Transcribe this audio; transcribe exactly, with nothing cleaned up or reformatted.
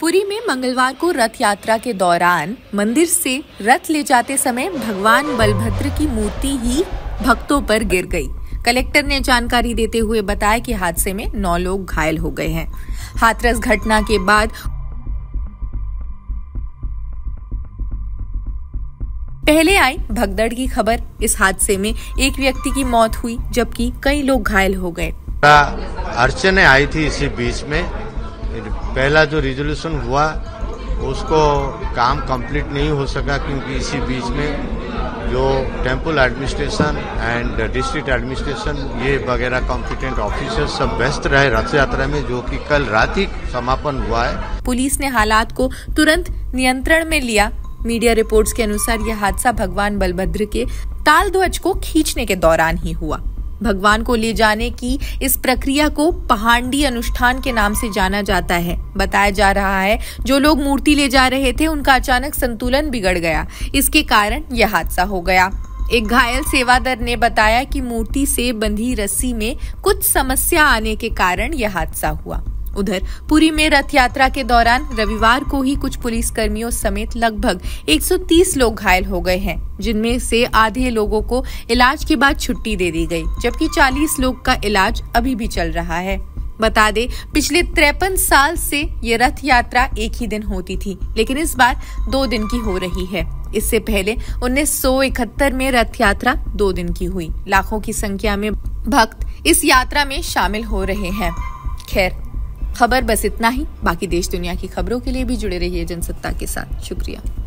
पुरी में मंगलवार को रथ यात्रा के दौरान मंदिर से रथ ले जाते समय भगवान बलभद्र की मूर्ति ही भक्तों पर गिर गई। कलेक्टर ने जानकारी देते हुए बताया कि हादसे में नौ लोग घायल हो गए हैं। हाथरस घटना के बाद पहले आई भगदड़ की खबर। इस हादसे में एक व्यक्ति की मौत हुई जबकि कई लोग घायल हो गए। अड़चने आई थी इसी बीच में। पहला जो रिजोल्यूशन हुआ उसको काम कंप्लीट नहीं हो सका क्योंकि इसी बीच में जो temple administration and district administration ये वगैरह कॉम्पिटेंट ऑफिसर सब व्यस्त रहे रथ यात्रा में, जो कि कल रात ही समापन हुआ है। पुलिस ने हालात को तुरंत नियंत्रण में लिया। मीडिया रिपोर्ट्स के अनुसार यह हादसा भगवान बलभद्र के ताल ध्वज को खींचने के दौरान ही हुआ। भगवान को ले जाने की इस प्रक्रिया को पहांडी अनुष्ठान के नाम से जाना जाता है। बताया जा रहा है जो लोग मूर्ति ले जा रहे थे उनका अचानक संतुलन बिगड़ गया, इसके कारण यह हादसा हो गया। एक घायल सेवादार ने बताया कि मूर्ति से बंधी रस्सी में कुछ समस्या आने के कारण यह हादसा हुआ। उधर पुरी में रथ यात्रा के दौरान रविवार को ही कुछ पुलिस कर्मियों समेत लगभग एक सौ तीस लोग घायल हो गए हैं, जिनमें से आधे लोगों को इलाज के बाद छुट्टी दे दी गई, जबकि चालीस लोग का इलाज अभी भी चल रहा है। बता दें, पिछले तिरपन साल से ये रथ यात्रा एक ही दिन होती थी, लेकिन इस बार दो दिन की हो रही है। इससे पहले उन्नीस सौ इकहत्तर में रथ यात्रा दो दिन की हुई। लाखों की संख्या में भक्त इस यात्रा में शामिल हो रहे हैं। खैर, खबर बस इतना ही। बाकी देश दुनिया की खबरों के लिए भी जुड़े रहिए जनसत्ता के साथ। शुक्रिया।